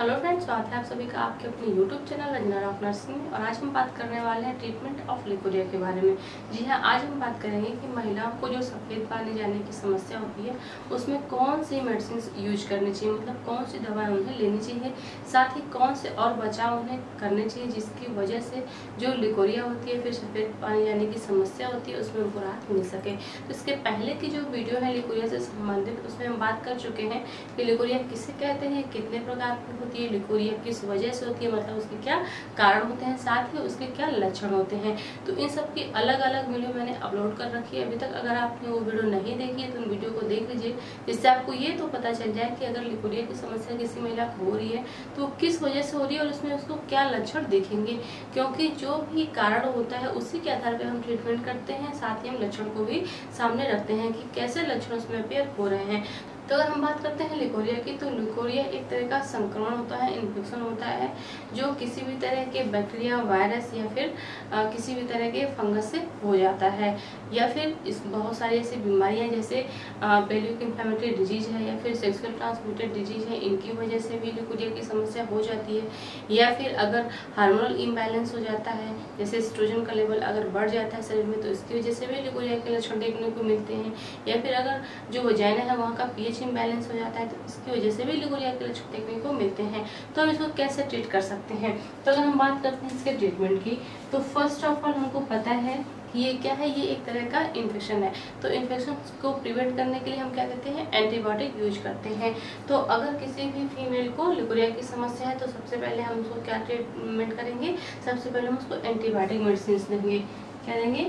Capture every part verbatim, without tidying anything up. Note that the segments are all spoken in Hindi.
हेलो फ्रेंड्स, स्वागत है आप सभी का आपके अपने YouTube channel Ranjana rock nursing में। और आज हम बात करने वाले हैं ट्रीटमेंट ऑफ लिकोरिया के बारे में। जी हाँ, आज हम बात करेंगे कि महिलाओं को जो सफ़ेद पानी जाने की समस्या होती है उसमें कौन सी मेडिसिन यूज करनी चाहिए, मतलब कौन सी दवाएं उन्हें लेनी चाहिए, साथ ही कौन से और बचाव उन्हें करने चाहिए जिसकी वजह से जो लिकोरिया होती है फिर सफ़ेद पानी जाने की समस्या होती है उसमें उनको राहत मिल सके। तो इसके पहले की जो वीडियो है लिकोरिया से संबंधित उसमें हम बात कर चुके हैं कि लिकोरिया किसे कहते हैं, कितने प्रकार की होती है, लिकोरिया किस वजह से होती है, मतलब उसके क्या कारण होते हैं, साथ ही उसके क्या लक्षण होते हैं। तो इन सब की अलग अलग वीडियो मैंने अपलोड कर रखी है। अभी तक अगर आपने वो वीडियो नहीं देखी है तो उन वीडियो को देख लीजिए, जिससे आपको ये तो पता चल जाए कि अगर लिकोरिया की समस्या किसी महिला को हो रही है तो किस वजह से हो रही है और उसमें उसको क्या लक्षण देखेंगे। क्योंकि जो भी कारण होता है उसी के आधार पर हम ट्रीटमेंट करते हैं, साथ ही हम लक्षण को भी सामने रखते हैं कि कैसे लक्षण उसमें अपेयर हो रहे हैं। तो अगर हम बात करते हैं लिकोरिया की, तो लिकोरिया एक तरह का संक्रमण होता है, इन्फेक्शन होता है जो किसी भी तरह के बैक्टीरिया, वायरस या फिर आ, किसी भी तरह के फंगस से हो जाता है, या फिर इस बहुत सारी ऐसी बीमारियां जैसे पेल्विक इन्फ्लेमेटरी डिजीज है या फिर सेक्सुअल ट्रांसमिटेड डिजीज है, इनकी वजह से भी लिकोरिया की समस्या हो जाती है। या फिर अगर हार्मोनल इम्बैलेंस हो जाता है, जैसे एस्ट्रोजन का लेवल अगर बढ़ जाता है शरीर में तो इसकी वजह से भी लिकोरिया के लक्षण देखने को मिलते हैं। या फिर अगर जो वजाइना है वहाँ का पीएच इम्बैलेंस हो जाता है तो इसकी वजह से भी लिकोरिया के लक्षण देखने को मिलते हैं। तो हम इसको कैसे ट्रीट कर सकते हैं, तो अगर हम बात करते हैं इसके ट्रीटमेंट की, तो फर्स्ट ऑफ ऑल हमको पता है कि ये क्या है, ये एक तरह का इन्फेक्शन है। तो इन्फेक्शन को प्रिवेंट करने के लिए हम क्या करते हैं, एंटीबायोटिक यूज करते हैं। तो अगर किसी भी फीमेल को लिकोरिया की समस्या है तो सबसे पहले हम उसको क्या ट्रीटमेंट करेंगे, सबसे पहले हम उसको एंटीबायोटिक मेडिसिन देंगे। क्या देंगे,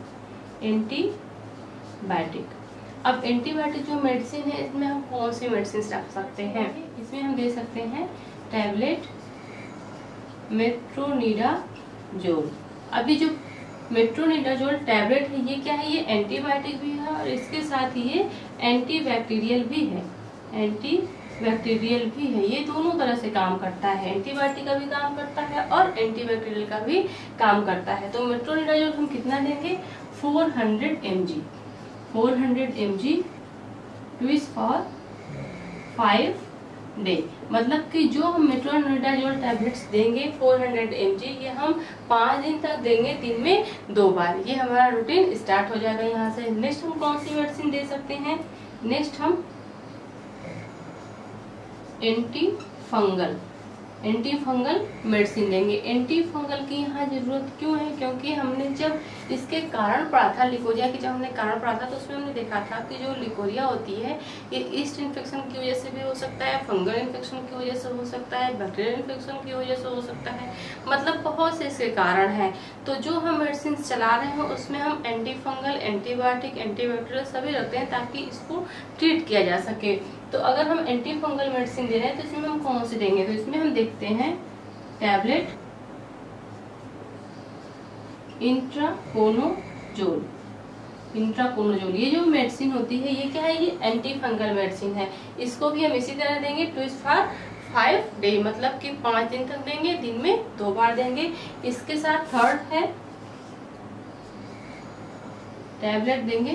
एंटीबायोटिक। अब एंटीबायोटिक जो मेडिसिन है इसमें हम कौन सी मेडिसिन रख सकते हैं, इसमें हम दे सकते हैं टैबलेट मेट्रोनिडाजोल। अभी जो मेट्रोनिडाजोल टैबलेट है ये क्या है, ये एंटीबायोटिक भी है और इसके साथ ही ये एंटीबैक्टीरियल भी है, एंटीबैक्टीरियल भी है। ये दोनों तरह से काम करता है, एंटीबायोटिक का भी काम करता है और एंटीबैक्टीरियल का भी काम करता है। तो मेट्रोनिडाजोल हम कितना देंगे, four hundred M G four hundred M G twice for five day. मतलब कि जो हम मेट्रोनिडाजोल टैबलेट्स देंगे फोर हंड्रेड एम जी ये हम पाँच दिन तक देंगे, दिन में दो बार। ये हमारा रूटीन स्टार्ट हो जाएगा यहाँ से। नेक्स्ट हम कौन सी मेडिसिन दे सकते हैं, नेक्स्ट हम anti fungal anti fungal medicine देंगे। एंटी फंगल की यहाँ जरूरत क्यों है, क्योंकि हमने जब इसके कारण पढ़ा था, लिकोरिया की जब हमने कारण पढ़ा था तो उसमें हमने देखा था कि जो लिकोरिया होती है ये ईस्ट इन्फेक्शन की वजह से भी हो सकता है, फंगल इन्फेक्शन की वजह से हो सकता है, बैक्टीरियल इन्फेक्शन की वजह से हो सकता है, मतलब बहुत से इसके कारण हैं। तो जो हम मेडिसिन चला रहे हैं उसमें हम एंटी फंगल, एंटीबायोटिक, एंटीबैक्टीरियल सभी रखते हैं ताकि इसको ट्रीट किया जा सके। तो अगर हम एंटी फंगल मेडिसिन दे रहे हैं तो इसमें हम कौन सी देंगे, तो इसमें हम देखते हैं टैबलेट इंट्राकोनोजोल। इंट्राकोनोजोल ये जो मेडिसिन होती है ये क्या है, ये एंटी फंगल मेडिसिन है। इसको भी हम इसी तरह देंगे, ट्विस फॉर फाइव डे, मतलब कि पांच दिन तक देंगे, दिन में दो बार देंगे। इसके साथ थर्ड है टैबलेट देंगे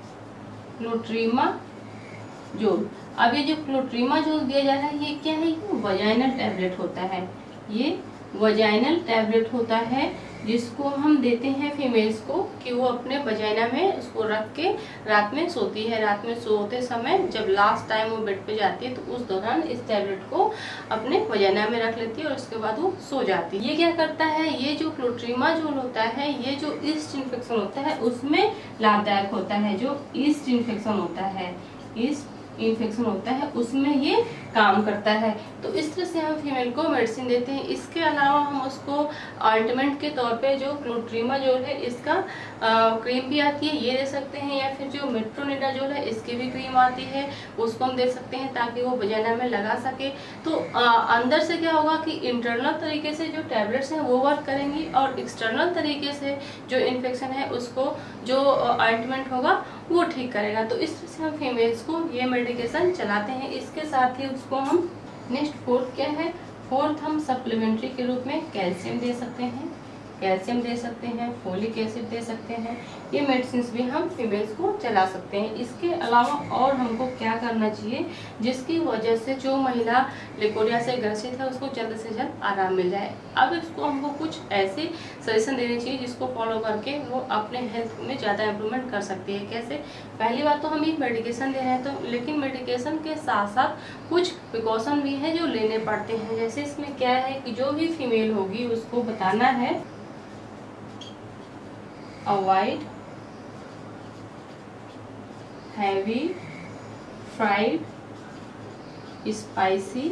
क्लोट्रीमाजोल। अब ये जो क्लोट्रीमाजोल दिया जा रहा है ये क्या है, ये वजाइनल टैबलेट होता है, ये वजाइनल टैबलेट होता है जिसको हम देते हैं फीमेल्स को कि वो अपने वजाइना में उसको रख के रात में सोती है। रात में सोते समय जब लास्ट टाइम वो बेड पे जाती है तो उस दौरान इस टैबलेट को अपने वजाइना में रख लेती है और उसके बाद वो सो जाती है। ये क्या करता है, ये जो क्लोट्रीमाजोल होता है ये जो ईस्ट इन्फेक्शन होता है उसमें लाभदायक होता है। जो ईस्ट इन्फेक्शन होता है, ईस्ट इन्फेक्शन होता है उसमें ये काम करता है। तो इस तरह से हम फीमेल को मेडिसिन देते हैं। इसके अलावा हम उसको ऑइंटमेंट के तौर पे जो क्लोट्रीमाजोल है इसका आ, क्रीम भी आती है, ये दे सकते हैं, या फिर जो मेट्रोनिडाजोल है इसकी भी क्रीम आती है उसको हम दे सकते हैं ताकि वो वजाइना में लगा सके। तो आ, अंदर से क्या होगा कि इंटरनल तरीके से जो टैबलेट्स हैं वो वर्क करेंगी और एक्सटर्नल तरीके से जो इन्फेक्शन है उसको जो ऑइंटमेंट होगा वो ठीक करेगा। तो इस तरह से हम फीमेल्स को ये मेडिकेशन चलाते हैं। इसके साथ ही उसको हम नेक्स्ट फोर्थ क्या है, फोर्थ हम सप्लीमेंट्री के रूप में कैल्शियम दे सकते हैं। कैल्शियम दे सकते हैं, फोलिक एसिड दे सकते हैं। ये मेडिसिन भी हम फीमेल्स को चला सकते हैं। इसके अलावा और हमको क्या करना चाहिए जिसकी वजह से जो महिला लिकोरिया से ग्रसित है उसको जल्द से जल्द आराम मिल जाए। अब इसको हमको कुछ ऐसे सजेशन देने चाहिए जिसको फॉलो करके वो अपने हेल्थ में ज़्यादा इम्प्रूवमेंट कर सकती है। कैसे? पहली बात तो हम एक मेडिकेशन दे रहे हैं, तो लेकिन मेडिकेशन के साथ साथ कुछ प्रिकॉशन भी है जो लेने पड़ते हैं। जैसे इसमें क्या है कि जो भी फीमेल होगी उसको बताना है avoid heavy fried spicy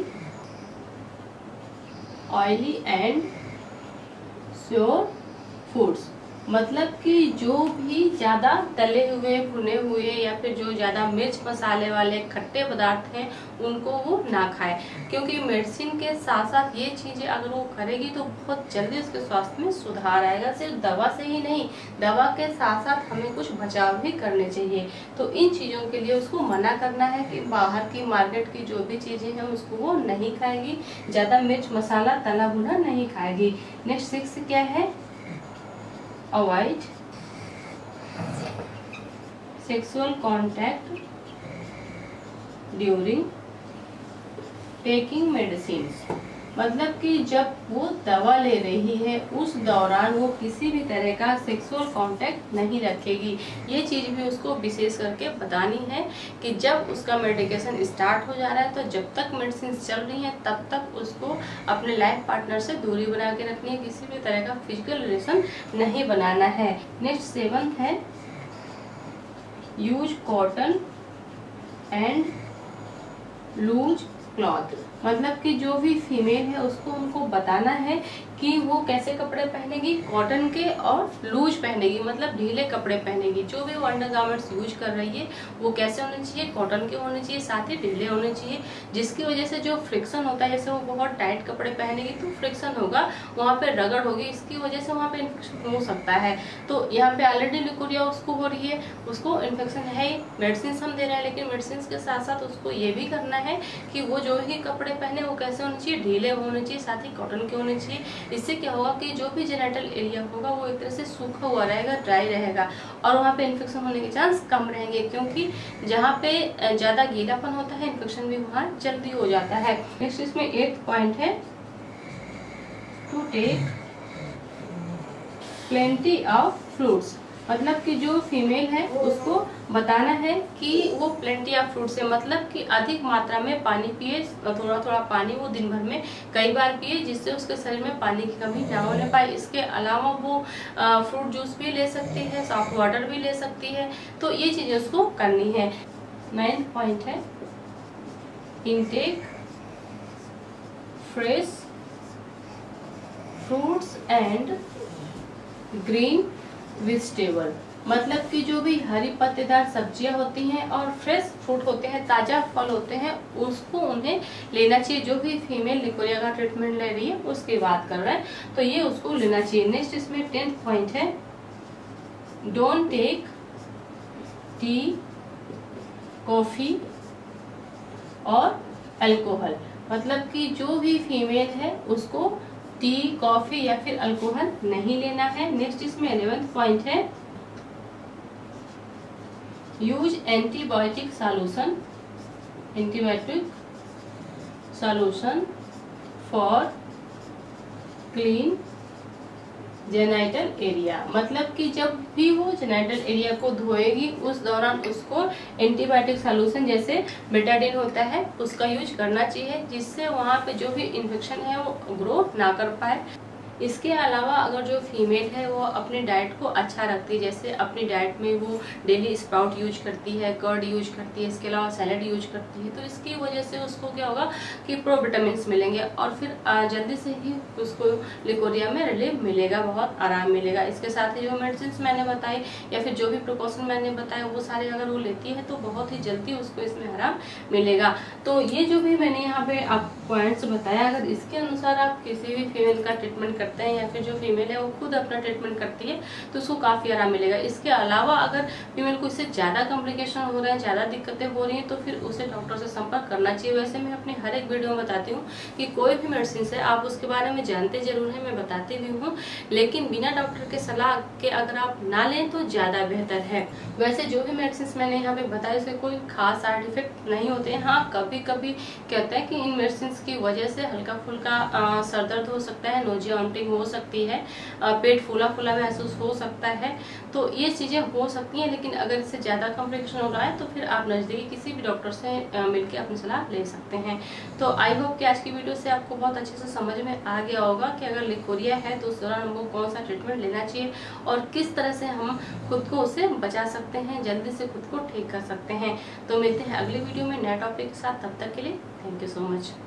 oily and sour foods. मतलब कि जो भी ज़्यादा तले हुए भुने हुए या फिर जो ज़्यादा मिर्च मसाले वाले खट्टे पदार्थ हैं उनको वो ना खाए, क्योंकि मेडिसिन के साथ साथ ये चीज़ें अगर वो करेगी तो बहुत जल्दी उसके स्वास्थ्य में सुधार आएगा। सिर्फ दवा से ही नहीं, दवा के साथ साथ हमें कुछ बचाव भी करने चाहिए। तो इन चीज़ों के लिए उसको मना करना है कि बाहर की मार्केट की जो भी चीज़ें हैं उसको वो नहीं खाएगी, ज़्यादा मिर्च मसाला तला भुना नहीं खाएगी। नेक्स्ट सिक्स क्या है? Avoid sexual contact during taking medicine. मतलब कि जब वो दवा ले रही है उस दौरान वो किसी भी तरह का सेक्सुअल कांटेक्ट नहीं रखेगी। ये चीज़ भी उसको विशेष करके बतानी है कि जब उसका मेडिकेशन स्टार्ट हो जा रहा है तो जब तक मेडिसिन चल रही है तब तक उसको अपने लाइफ पार्टनर से दूरी बना के रखनी है, किसी भी तरह का फिजिकल रिलेशन नहीं बनाना है। नेक्स्ट सेवन है use cotton and loose cloth. मतलब कि जो भी फीमेल है उसको उनको बताना है कि वो कैसे कपड़े पहनेगी, कॉटन के और लूज पहनेगी, मतलब ढीले कपड़े पहनेगी। जो भी वो अंडरगारमेंट्स यूज कर रही है वो कैसे होने चाहिए? कॉटन के होने चाहिए, साथ ही ढीले होने चाहिए, जिसकी वजह से जो फ्रिक्शन होता है, जैसे वो बहुत टाइट कपड़े पहनेगी तो फ्रिक्शन होगा, वहाँ पे रगड़ होगी, इसकी वजह से वहाँ पे इन्फेक्शन हो सकता है। तो यहाँ पे ऑलरेडी लिकोरिया उसको हो रही है, उसको इन्फेक्शन है, मेडिसिन हम दे रहे हैं, लेकिन मेडिसिन के साथ साथ उसको ये भी करना है कि वो जो भी कपड़े पहने वो कैसे होने चाहिए? ढीले होने चाहिए, साथ ही कॉटन के होने चाहिए। इससे क्या होगा कि जो भी जेनिटल एरिया होगा वो एक तरह से सूखा हुआ रहेगा, ड्राई रहेगा, और वहाँ पे इन्फेक्शन होने के चांस कम रहेंगे, क्योंकि जहाँ पे ज़्यादा गीलापन होता है इन्फेक्शन भी वहाँ जल्दी हो जाता है। नेक्स्ट इसमें एट पॉइंट है to take plenty of fruits. मतलब कि जो फीमेल है उसको बताना है कि वो प्लेंटी ऑफ फ्रूट से, मतलब कि अधिक मात्रा में पानी पिए, थोड़ा थोड़ा पानी वो दिन भर में कई बार पिए, जिससे उसके शरीर में पानी की कमी ना होने पाए। इसके अलावा वो फ्रूट जूस भी ले सकती है, सॉफ्ट वाटर भी ले सकती है। तो ये चीज़ें उसको करनी है। नाइन्थ पॉइंट है intake fresh fruits and green vegetable. मतलब कि जो भी हरी पत्तेदार सब्जियां होती हैं और फ्रेश फ्रूट होते हैं, ताज़ा फल होते हैं, उसको उन्हें लेना चाहिए। जो भी फीमेल लिकोरिया का ट्रीटमेंट ले रही है उसकी बात कर रहे हैं, तो ये उसको लेना चाहिए। नेक्स्ट इसमें टेंथ पॉइंट है डोंट टेक टी, कॉफ़ी और अल्कोहल। मतलब कि जो भी फीमेल है उसको टी, कॉफी या फिर अल्कोहल नहीं लेना है। नेक्स्ट इसमें इलेवेंथ पॉइंट है use antibiotic solution antibiotic solution for clean genital area. मतलब कि जब भी वो जेनाइटल एरिया को धोएगी उस दौरान उसको एंटीबायोटिक सॉल्यूशन जैसे बेटाडीन होता है उसका यूज करना चाहिए, जिससे वहाँ पे जो भी इन्फेक्शन है वो ग्रो ना कर पाए। इसके अलावा अगर जो फीमेल है वो अपनी डाइट को अच्छा रखती है, जैसे अपनी डाइट में वो डेली स्प्राउट यूज करती है, कर्ड यूज करती है, इसके अलावा सैलेड यूज करती है, तो इसकी वजह से उसको क्या होगा कि प्रो विटामिन मिलेंगे और फिर जल्दी से ही उसको लिकोरिया में रिलीफ मिलेगा, बहुत आराम मिलेगा। इसके साथ ही जो मेडिसिन मैंने बताई या फिर जो भी प्रिकॉशन मैंने बताया वो सारे अगर वो लेती है तो बहुत ही जल्दी उसको इसमें आराम मिलेगा। तो ये जो भी मैंने यहाँ पे आप पॉइंट्स बताया, अगर इसके अनुसार आप किसी भी फीमेल का ट्रीटमेंट करते हैं या फिर जो फीमेल है वो खुद अपना ट्रीटमेंट करती है तो उसको काफ़ी आराम मिलेगा। इसके अलावा अगर फीमेल को इससे ज़्यादा कॉम्प्लिकेशन हो रहे हैं, ज़्यादा दिक्कतें हो रही हैं, तो फिर उसे डॉक्टर से संपर्क करना चाहिए। वैसे मैं अपने हर एक वीडियो में बताती हूँ कि कोई भी मेडिसिन है आप उसके बारे में जानते जरूर हैं, मैं बताती भी हूँ, लेकिन बिना डॉक्टर के सलाह के अगर आप ना लें तो ज़्यादा बेहतर है। वैसे जो भी मेडिसिन मैंने यहाँ पे बताया उसके कोई खास साइड इफेक्ट नहीं होते हैं। हाँ, कभी कभी कहते हैं कि इन मेडिसिन की वजह से हल्का फुल्का सर दर्द हो सकता है, नोजिया वॉमिटिंग हो सकती है, आ, पेट फूला फूला महसूस हो सकता है, तो ये चीजें हो सकती हैं। लेकिन अगर इससे ज्यादा कॉम्प्लिकेशन हो रहा है तो फिर आप नजदीकी किसी भी डॉक्टर से मिलकर अपनी सलाह ले सकते हैं। तो आई होप कि आज की वीडियो से आपको बहुत अच्छे से समझ में आ गया होगा कि अगर लिकोरिया है तो उस दौरान हमको कौन सा ट्रीटमेंट लेना चाहिए और किस तरह से हम खुद को उससे बचा सकते हैं, जल्दी से खुद को ठीक कर सकते हैं। तो मिलते हैं अगली वीडियो में नए टॉपिक के साथ, तब तक के लिए थैंक यू सो मच।